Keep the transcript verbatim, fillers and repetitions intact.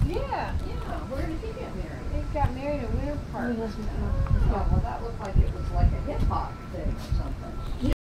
Yeah, yeah. Where did he get married? He got married in Winter Park. We listened to